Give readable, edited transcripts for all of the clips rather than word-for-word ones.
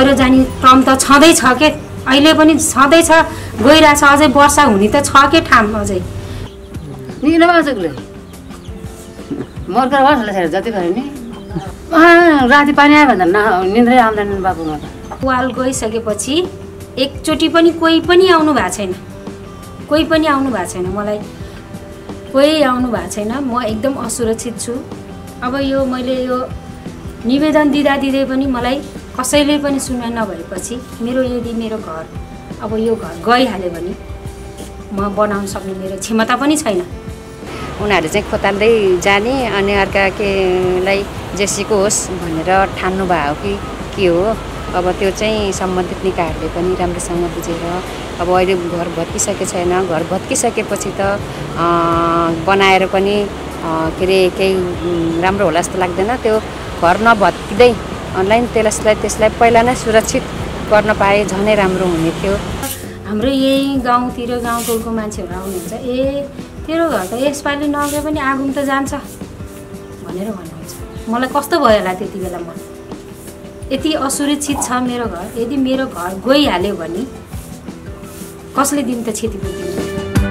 आउन जाने क्रम त छँदैछ के, अहिले पनि छँदैछ, गइरहेछ, अझै वर्षा हुने त छ के ठाउँ अझै। निक्लो बाजुले मर्कर बस्छ ल जति गरे नि राति पानी आयो भन्दा निन्द्रै आउँदैन बाबुमा त। वाल गइसकेपछि एकचोटि पनि कोही पनि आउनु भएको छैन, कोही पनि आउनु भएको छैन, मलाई कोही आउनु भएको छैन। म एकदम असुरक्षित छु। अब यो मैले यो निवेदन दिँदै पनि मलाई कसैले पनि सुन्ने नभएपछि यदि मेरो घर अब यो घर गइहाल्यो भने म बनाउन सक्ने मेरो क्षमता पनि छैन। उनीहरू चाहिँ खोताल्दै जाने अनि अर्कालाई जेसीको होस् भनेर ठान्नु भयो कि के हो। अब त्यो चाहिँ सम्बन्धित निकायहरूले पनि राम्रोसँग बुझेर अब अहिले घर भत्किसके छैन, घर भत्किसकेपछि त बनाएर पनि के अरे केही राम्रो होला जस्तो लाग्दैन। त्यो घर नभत्किँदै अनलाइन त्यसलाई पहिला नै सुरक्षित गर्न पाए झनै राम्रो हुने थियो। हाम्रो यही गाउँतिर गाउँटोलको मान्छेहरू आउनुहुन्छ, तेरो घर त यसपालि नगए पनि आगुम त जान्छ भनेर भन्नुहुन्छ। मलाई कस्तो भयो होला त्यति बेला, म यति असुरक्षित छ मेरो घर। यदि मेरो घर गइहाल्यो भने कसले दिन त क्षतिपूर्ति दिन्छ।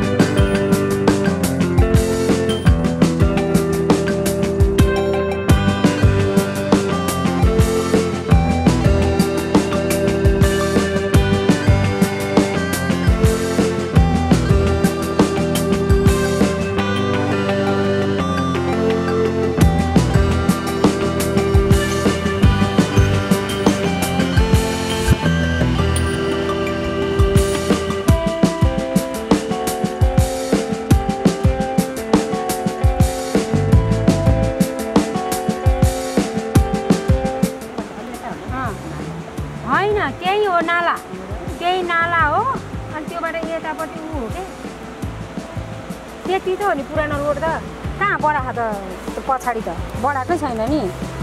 त्यही नाला हो अनि त्योबाट यतापट्टि ऊ हो के त्यति त हो नि पुरानो रोड त। कहाँ बढाएको त पछाडि त बढाएकै छैन नि।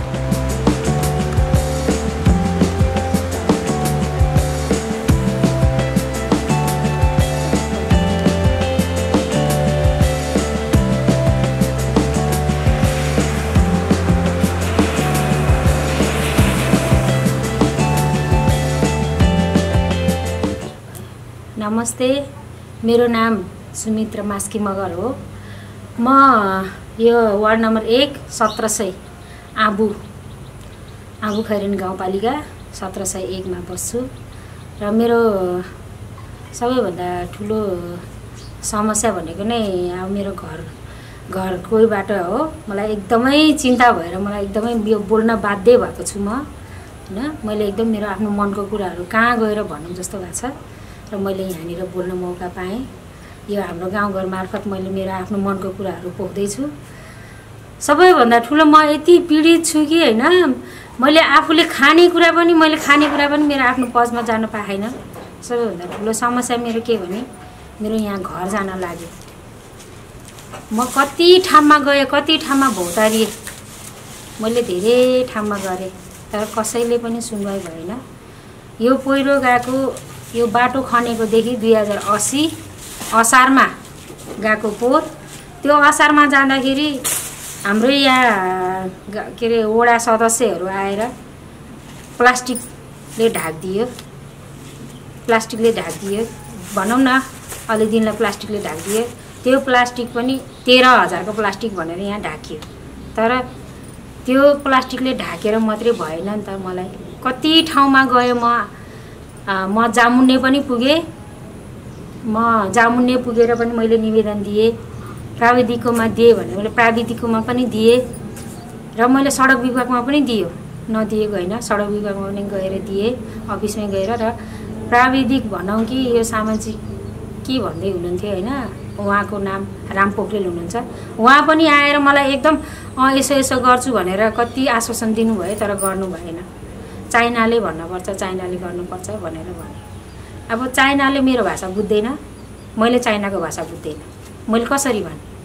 नमस्ते, मेरो नाम सुमित्रा मास्की मगर हो। म यो वार्ड नम्बर 1 1700 आबु खैरेन गाउँपालिका 1701 मा बस्छु र मेरो सबैभन्दा ठुलो समस्या भनेको नै अब मेरो घरकोबाट हो। मलाई एकदमै चिन्ता भएर मलाई एकदमै यो बोल्न बाध्य भएको छु म, हैन। मैले एकदम मेरो आफ्नो मनको कुराहरू कहाँ गएर भनौँ जस्तो भएको छ र मैले यहाँनिर बोल्न मौका पाएँ। यो हाम्रो गाउँघर मार्फत मैले मेरो आफ्नो मनको कुराहरू पोख्दैछु। सबैभन्दा ठुलो म यति पीडित छु कि हैन, मैले आफूले खानेकुरा पनि मेरो आफ्नो पजमा जान पाएन। सबैभन्दा ठुलो समस्या मेरो के भने मेरो यहाँ घर जान लाग्यो। म कति ठाउँमा गएँ, कति ठाउँमा भौतारिएँ, मैले धेरै ठाउँमा गरेँ तर कसैले पनि सुनवाई भएन। यो पहिरो गएको यो बाटो खनेकोदेखि 2080 असारमा गएको पोहोर, त्यो असारमा जाँदाखेरि हाम्रो यहाँ के अरे वडा सदस्यहरू आएर प्लास्टिकले ढाकिदियो भनौँ न, अलि दिनलाई प्लास्टिकले ढाकिदियो। त्यो प्लास्टिक पनि 13,000 को प्लास्टिक भनेर यहाँ ढाकियो। तर त्यो प्लास्टिकले ढाकेर मात्रै भएन नि त। मलाई कति ठाउँमा गएँ, म जामुन्ने पनि पुगेँ। जामुन्ने पुगेर पनि मैले निवेदन दिएँ। प्राविधिकमा दिएँ भने मैले प्राविधिकमा पनि दिएँ र मैले सडक विभागमा पनि दियो, नदिएको होइन, सडक विभागमा पनि गएर दिएँ, अफिसमै गएर। र प्राविधिक भनौँ कि यो सामाजिक के भन्दै हुनुहुन्थ्यो होइन, उहाँको नाम राम पोखरेल हुनुहुन्छ। उहाँ पनि आएर मलाई एकदम यसो गर्छु भनेर कति आश्वासन दिनुभयो तर गर्नु भएन। चाइनाले भन्नुपर्छ, चाइनाले गर्नुपर्छ भनेर भने। अब चाइनाले मेरो भाषा बुझ्दैन, मैले चाइनाको भाषा बुझ्दैन, मैले कसरी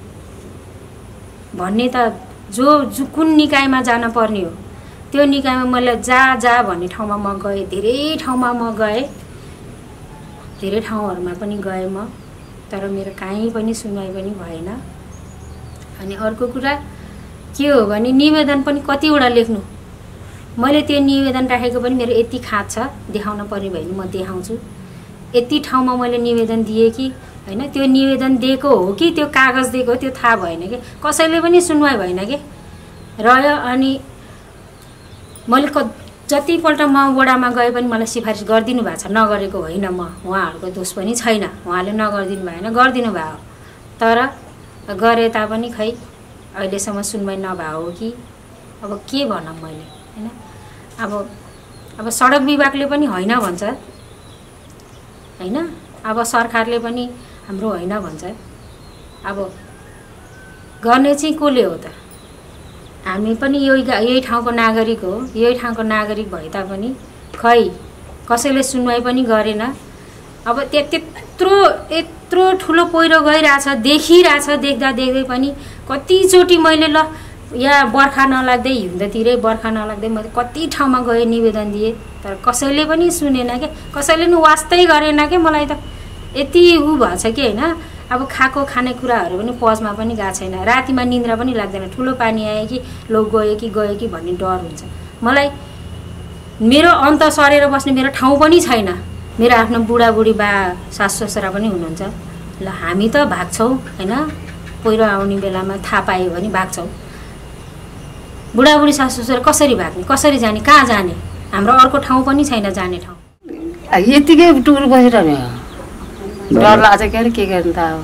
भन्ने त जो कुन निकायमा जान पर्ने हो त्यो निकायमा मैले जा भन्ने ठाउँमा म गएँ। धेरै ठाउँमा म गएँ, धेरै ठाउँहरूमा पनि गएँ म, तर मेरो कहीँ पनि सुनवाई पनि भएन। अनि अर्को कुरा के हो भने निवेदन पनि कतिवटा लेख्नु, मैले त्यो निवेदन राखेको पनि मेरो यति खाँच छ, देखाउन पर्ने भयो भने म देखाउँछु। यति ठाउँमा मैले निवेदन दिएँ कि होइन, त्यो निवेदन दिएको हो कि त्यो कागज दिएको हो त्यो थाहा भएन कि, कसैले पनि सुनवाई भएन कि रह्यो। अनि मैले जतिपल्ट म वडामा गए पनि मलाई सिफारिस गरिदिनु भएको छ, नगरेको होइन म, उहाँहरूको दोष पनि छैन, उहाँले नगरिदिनु भएन, गरिदिनु भयो। तर गरे तापनि खै अहिलेसम्म सुनवाई नभएको हो कि अब के भनौँ मैले होइन। अब सडक विभागले पनि होइन भन्छ होइन, अब सरकारले पनि हाम्रो होइन भन्छ। अब गर्ने चाहिँ कसले हो त? हामी पनि यही ठाउँको नागरिक हो, यही ठाउँको नागरिक भए तापनि खै कसैले सुनवाई पनि गरेन। अब यत्रो ठुलो पहिरो गइरहेछ, देखिरहेछ, देख्दै पनि कतिचोटि मैले ल यहाँ बर्खा नलाग्दै हिउँदतिरै बर्खा नलाग्दै मैले कति ठाउँमा गएँ, निवेदन दिएँ, तर कसैले पनि सुनेन के, कसैले नि वास्तै गरेन के। मलाई त यति भएछ कि होइन, अब खानेकुराहरू पनि पजमा पनि गएको छैन, रातिमा निन्द्रा पनि लाग्दैन, ठुलो पानी आयो कि लो गयो कि भन्ने डर हुन्छ मलाई। मेरो अन्त सरेर बस्ने मेरो ठाउँ पनि छैन, मेरो आफ्नो बुढाबुढी बा सासु ससुरा पनि हुनुहुन्छ। ल हामी त भाग्छौँ होइन, पहिरो आउने बेलामा थाहा पायो भने भाग्छौँ। बुढाबुढी सासु ससुरा कसरी भाग्ने, कसरी जाने, कहाँ जाने? हाम्रो अर्को ठाउँ पनि छैन जाने ठाउँ। यतिकै टुर बसिरहने डर लाग्छ के अरे, के गर्नु त अब।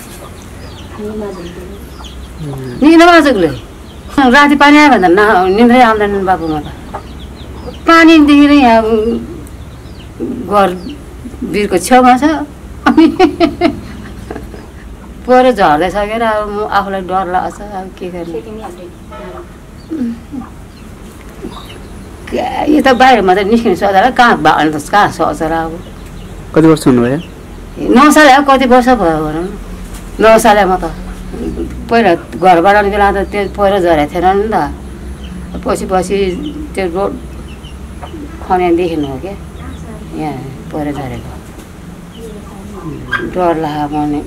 निन्द्रामाजुकले राति पानी आयो भने निन्द्रै आउँदैन बाबुमा त। पानीदेखि नै यहाँ घर वीरको छेउमा छ, अनि पहिरो झर्दै सकेर अब म आफूलाई डर लाग्छ, अब के गर्ने। यो त बाहिरमा त निस्किनु सक्दैन, कहाँ सक्छ र। अब कति वर्ष हुनुभयो? 9 साल अब कति वर्ष भयो भनौँ, 9 सालमा त पहिला घर बनाउने बेला त त्यो पहिरो झरेको थिएन नि त। पछि त्यो रोड खनेदेखि हो क्या यहाँ पहिरो झरेको, डर लाग्यो भने।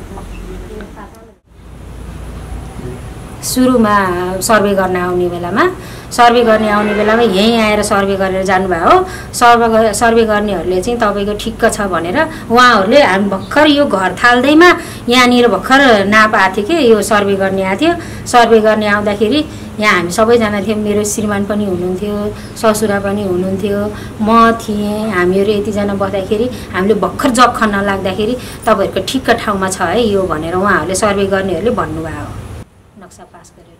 सुरुमा सर्वे गर्न आउने बेलामा यहीँ आएर सर्वे गरेर जानुभयो हो। सर्वे गर्नेहरूले चाहिँ तपाईँको ठिक्क छ भनेर उहाँहरूले हामी भर्खर यो घर थाल्दैमा यहाँनिर भर्खर नाप आएको थियो कि यो सर्वे गर्ने आएको थियो। सर्वे गर्ने आउँदाखेरि यहाँ हामी सबैजना थियौँ, मेरो श्रीमान पनि हुनुहुन्थ्यो, ससुरा पनि हुनुहुन्थ्यो, म थिएँ, हामीहरू यतिजना बस्दाखेरि हामीले भर्खर जग खन्न लाग्दाखेरि तपाईँहरूको ठिक्क ठाउँमा छ है यो भनेर उहाँहरूले सर्वे गर्नेहरूले भन्नुभयो। नक्सा पास गरेर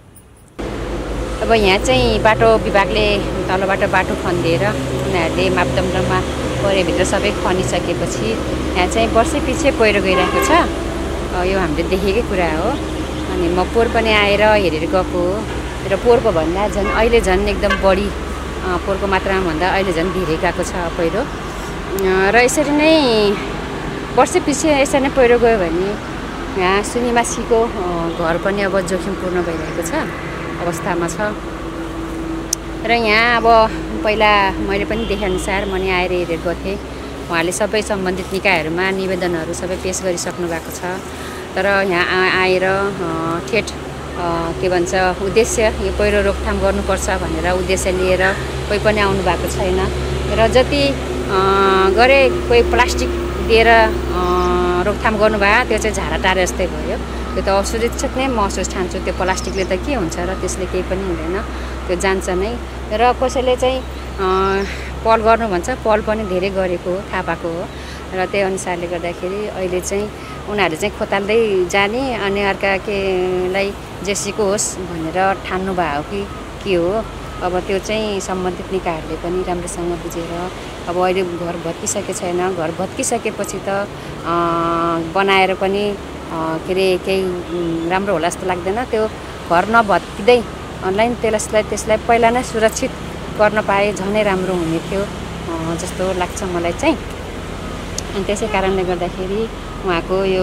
अब यहाँ चाहिँ बाटो विभागले तलबाट बाटो खनिदिएर उनीहरूले मापदण्डमा परेभित्र सबै खनिसकेपछि यहाँ चाहिँ वर्षैपछि पहिरो गइरहेको छ। यो हामीले देखेकै कुरा हो। अनि म पोहोर पनि आएर हेरेर गएको हो र पोहोरको भन्दा झन् अहिले झन् एकदम बढी, पोहोरको मात्रामा भन्दा अहिले झन् धेरै गएको छ पहिरो। र यसरी नै वर्षैपछि यसरी नै पहिरो गयो भने यहाँ सुनिमासीको घर पनि अब जोखिमपूर्ण भइरहेको छ अवस्थामा छ। र यहाँ अब पहिला मैले पनि देखेअनुसार म नि आएर हेरेको थिएँ, उहाँले सबै सम्बन्धित निकायहरूमा निवेदनहरू सबै पेस गरिसक्नु भएको छ। तर यहाँ आएर ठेट के भन्छ उद्देश्य यो पहिरो रोकथाम गर्नुपर्छ भनेर उद्देश्य लिएर कोही पनि आउनु भएको छैन। र जति गरे कोही प्लास्टिक दिएर रोकथाम गर्नुभयो त्यो चाहिँ झारा टारे जस्तै भयो। त्यो त असुरक्षित नै महसुस ठान्छु। त्यो प्लास्टिकले त के हुन्छ र त्यसले केही पनि हुँदैन, त्यो जान्छ नै। र कसैले चाहिँ पहल गर्नु भन्छ, पहल पनि धेरै गरेको हो, थाहा पाएको हो। र त्यही अनुसारले गर्दाखेरि अहिले चाहिँ उनीहरू चाहिँ खोताल्दै जाने अनि अर्कालाई जेसीको होस् भनेर ठान्नु भयो कि के हो। अब त्यो चाहिँ सम्बन्धित निकायहरूले पनि राम्रोसँग बुझेर, अब अहिले घर भत्किसकेको छैन, घर भत्किसकेपछि त बनाएर पनि के अरे केही राम्रो होला जस्तो लाग्दैन। त्यो घर नभत्किँदै अनलाइन त्यसलाई पहिला नै सुरक्षित गर्न पाए झनै राम्रो हुने थियो जस्तो लाग्छ मलाई चाहिँ। अनि त्यसै कारणले गर्दाखेरि उहाँको यो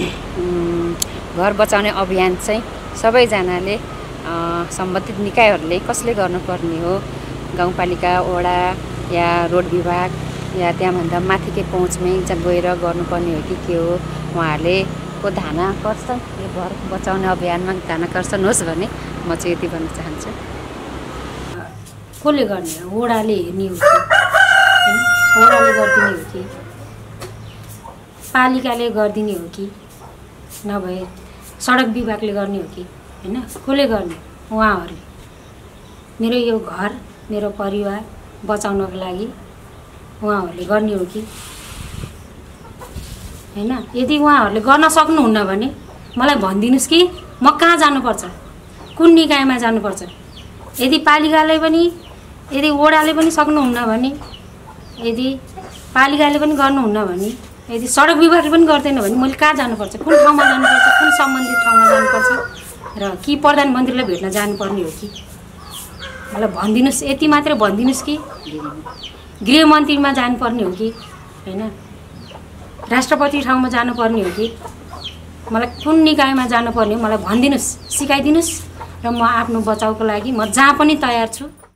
घर बचाउने अभियान चाहिँ सबैजनाले सम्बन्धित निकायहरूले कसले गर्नुपर्ने हो, गाउँपालिका, वडा या रोड विभाग या त्यहाँभन्दा माथिकै पहुँचमै गएर गर्नुपर्ने हो कि के हो, उहाँहरूले को ध्यानाकर्षण यो घर बचाउने अभियानमा ध्यानाकर्षण होस् भन्ने म चाहिँ यति भन्न चाहन्छु। कसले गर्ने हो? वडाले हेर्ने हो कि होइन? वडाले गरिदिने हो कि पालिकाले गरिदिने हो कि नभए सडक विभागले गर्ने हो कि होइन? कसले गर्ने? उहाँहरूले। मेरो यो घर मेरो परिवार बचाउनको लागि उहाँहरूले गर्ने हो कि होइन? यदि उहाँहरूले गर्न सक्नुहुन्न भने मलाई भनिदिनुहोस् कि म कहाँ जानुपर्छ, कुन निकायमा जानुपर्छ। यदि पालिकाले पनि यदि वडाले पनि सक्नुहुन्न भने, यदि पालिकाले पनि गर्नुहुन्न भने, यदि सडक विभागले पनि गर्दैन भने मैले कहाँ जानुपर्छ, कुन ठाउँमा जानुपर्छ, कुन सम्बन्धित ठाउँमा जानुपर्छ र कि प्रधानमन्त्रीलाई भेट्न जानुपर्ने हो कि मलाई भनिदिनुहोस्। यति मात्रै भनिदिनुहोस् कि गृहमन्त्रीमा जानुपर्ने हो कि होइन? राष्ट्रपति ठाउँमा जानुपर्ने हो कि मलाई कुन निकायमा जानुपर्ने हो मलाई भनिदिनुहोस्, सिकाइदिनुहोस् र म आफ्नो बचाउको लागि म जहाँ पनि तयार छु।